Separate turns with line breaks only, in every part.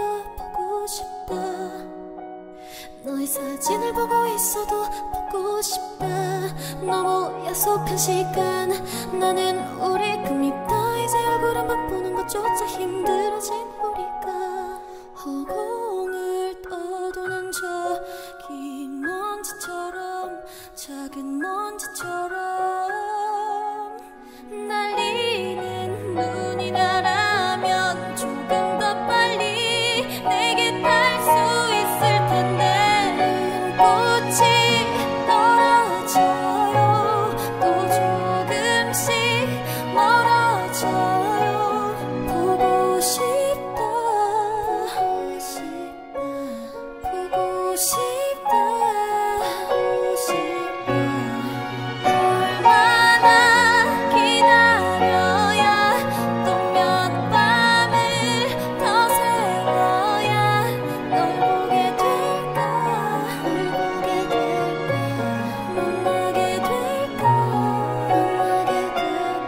보고 싶다. 너의 사진을 보고 있어도 보고 싶다. 너무 약속한 시간 나는 우리 금입다. 이제 얼굴 한번 보는 것조차 힘들어진 우리가 허공을 떠도는 저기 먼지처럼 작은 먼지처럼 날리는 눈이 나라면 조금 더 빨리 내게 닿을 수 있을 텐데 꽃이 떨어져요. 또 조금씩 멀어져요. 보고 싶다 보고 싶다 보고 싶다 보고 싶다. 얼마나 기다려야 또 몇 밤을 더 세워야 널 보게 될까 널 보게 될까 만나게 될까 만나게 될까.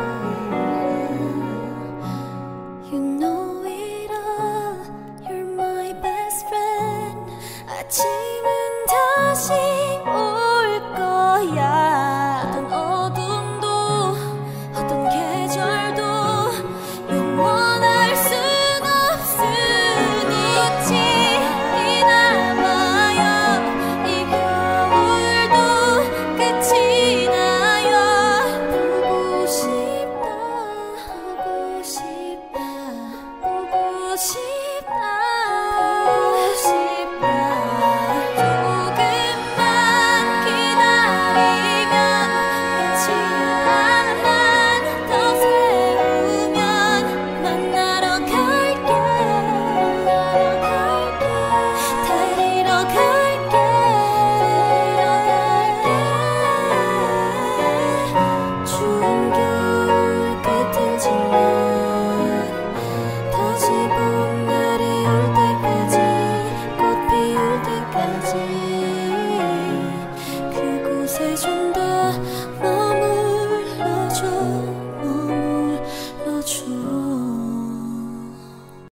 You know it all, you're my best friend. 아침은 다시 올 거야. 어떤 어둠도 어떤 계절도 영원할 순 없으니 꽃이 남아요. 이 겨울도 끝이 나요. 보고 싶다 보고 싶다 보고 싶다.